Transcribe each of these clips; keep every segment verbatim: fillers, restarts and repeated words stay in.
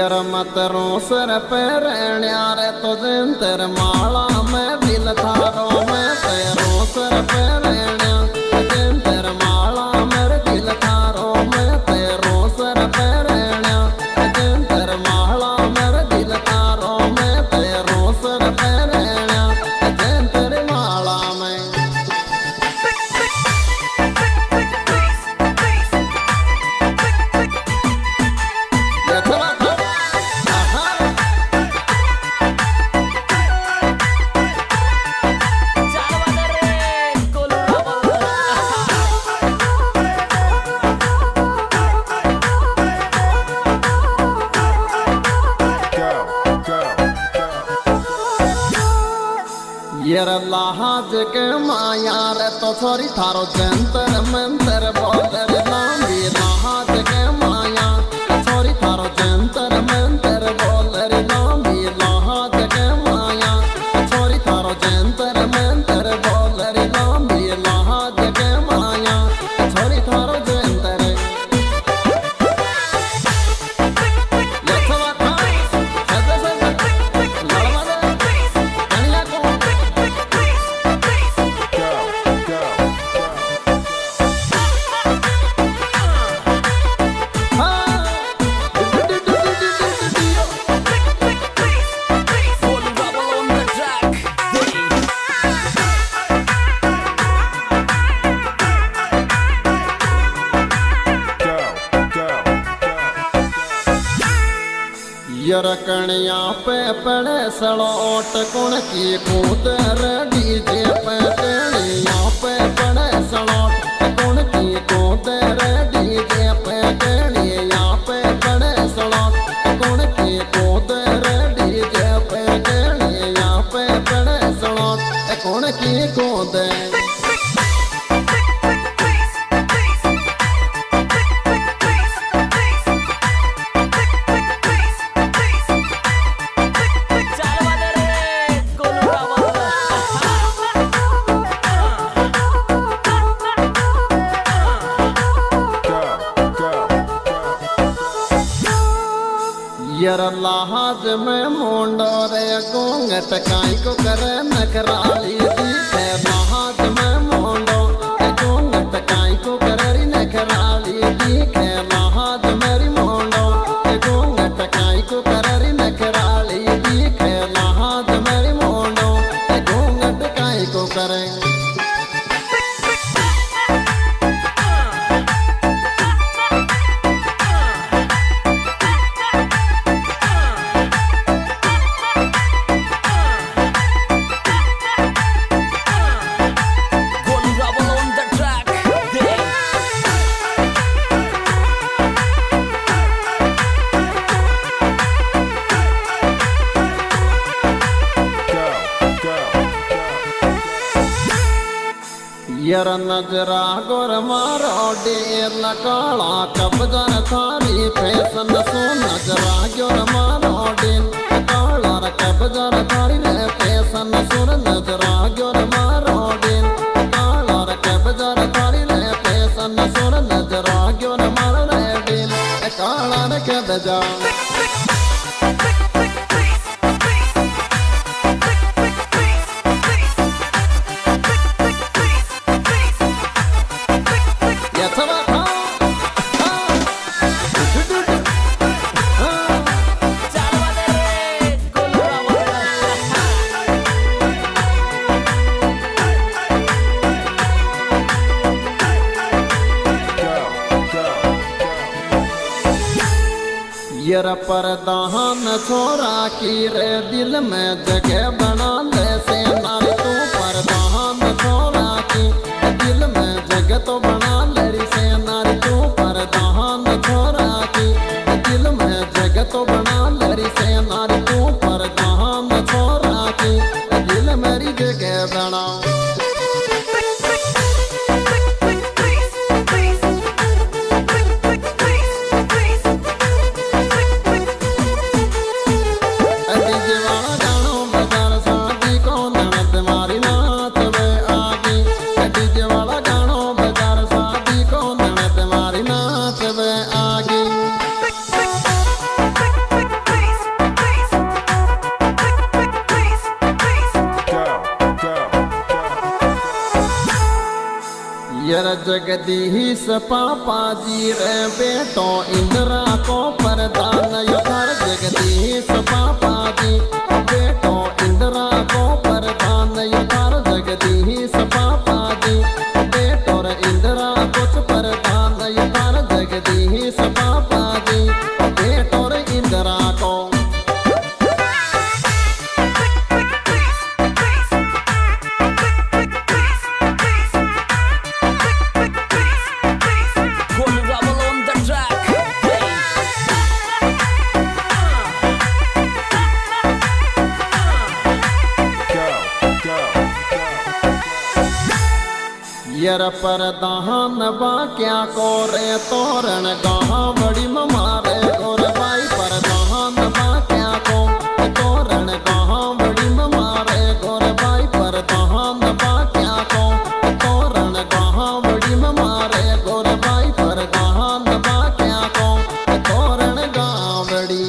यार मत रो सर पर न्यारे तो दिन तेरे माला में दिल थारो में तेरो सर पर न्या दिन तेरे माला मेरे दिल थारो में तेरो सर पर न्या दिन तेरे माला मेरे दिल थारो में तेरो सर पर न्या दिन तेरे माला में यार लाज के माया रे तो छोरी थारो जंतर मंतर बोलर लांबी लाज के माया छोरी थारो जंतर मंतर बोलर लांबी लाज के माया छोरी थारो जंतर मंतर बोलर लांबी लाज के माया छोरी थारो जंतर यार कणिया पे पड़े सड़ोट कुण की कूतर डीजे पे कणिया पे पड़े सड़ोट कुण की कूतर डीजे पे कणिया पे पड़े सड़ोट कुण की कूतर डीजे पे कणिया पे पड़े सड़ोट कुण की कूतर यार लाज में मुंडो रे घूंघट काई को करे नखराली दिखे लाज में मुंडो घूंघट काई को करे नखराली दिखे लाज मेरी मुंडो घूंघट काई को करे नखराली दिखे लाज मेरी मुंडो घूंघट काई को करे यार नजरा गोर मारो डेर लकाला कब्जर थारी फैशन सो नजरा गोर मारो डेर काला कब्जर थारी रे फैशन सुर नजरा गोर मारो डेर काला कब्जर थारी रे फैशन सुर नजरा गोर मारो रे डेर काला कब्जा यार परदान छोरा की रे दिल में जगह बना ले से नारी तू परदान छोरा की दिल में जगह तो बना ले से नारी तू परदान छोरा की दिल में जगह तो बना ले से नारी तू परदान छोरा की दिल मेरी जगह बना यर जगदीश पापा जी रे बेटो इंदिरा को प्रधान यथार जगदीश पापा जी बेटो इंदिरा को प्रधान यथार जगदीश पापा जी बेटो रे इंदिरा कुछ प्रधान यथार जगदीश पापा जी बेटो रे इंदिरा को यर परदान बा क्या कोरे तोरण गाहा बड़ी मारे गोर बाई परदान बा क्या को तोरण गाहा बड़ी मारे गोर बाई परदान बा क्या को तोरण गाहा बड़ी मारे गोर बाई परदान बा क्या को तोरण गाहा बड़ी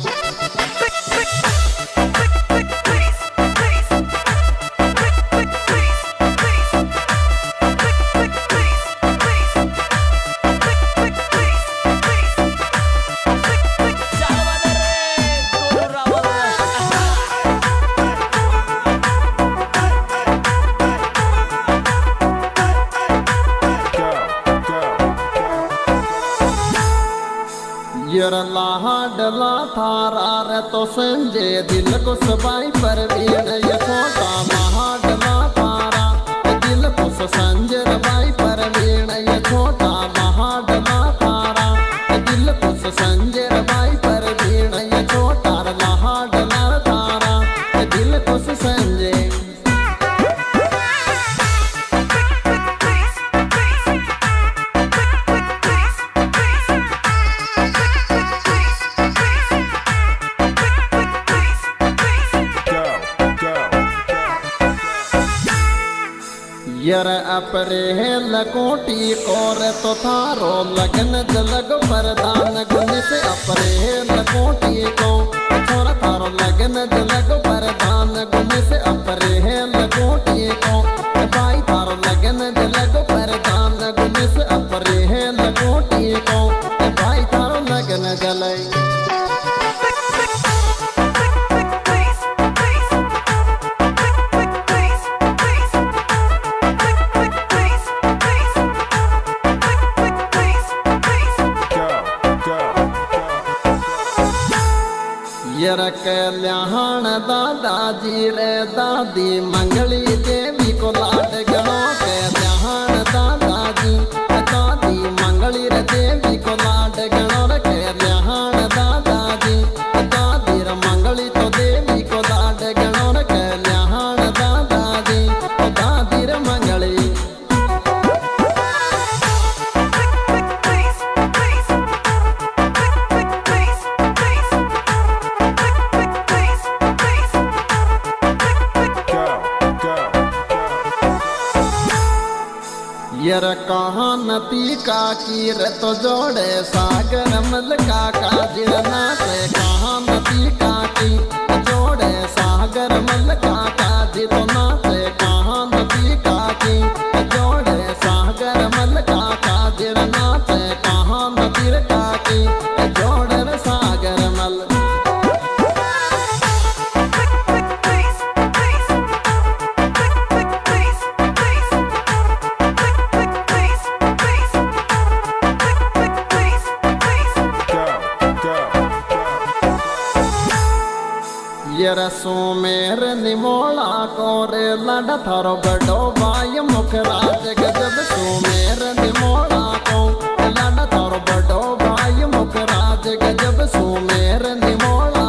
यर लाडला थारा रे तो संजय दिल को सबाई पर वीण ये छोटा लाडला थारा दिल को संजय बाई पर वीण ये छोटा लाडला थारा दिल को संजय बाई पर वीण ये छोटा लाडला थारा दिल को संजय यर अप्रेल कोटी कोर तो थारो लगन जलग प्रधान गुण से अप्रेल कोटी को छोरा थारो लगन जलग प्रधान गुण से अप्रेल कोटी को भाई थारो लगन जलग प्रधान गुण से अप्रेल कोटी को भाई थारो लगन जलई यर कल्याण दादाजी रे दादी मंगली देवी को लाड गणो कल्याण दादाजी दादी मंगली रे देवी को लाड गणो रे कल्याण दादाजी दादी रे मंगली तो देवी को लाड गणो रे कल्याण दादाजी दादी रे मंगली यर कहानती का कीर तो जोड़े सागर मल का जिरना से कहानती का की जोड़े सागर मल का जी तो ना से कहानती का की जोड़े सागर मल का जिरना से कहानती का की जोड़े सागर मल यर सोमेर निमोला कोरे लड़ थारो बड़ो बाय मुखराज गजब सोमेर निमोला को लड़ थारो बड़ो बाय मुखराज गजब सोमेर निमोला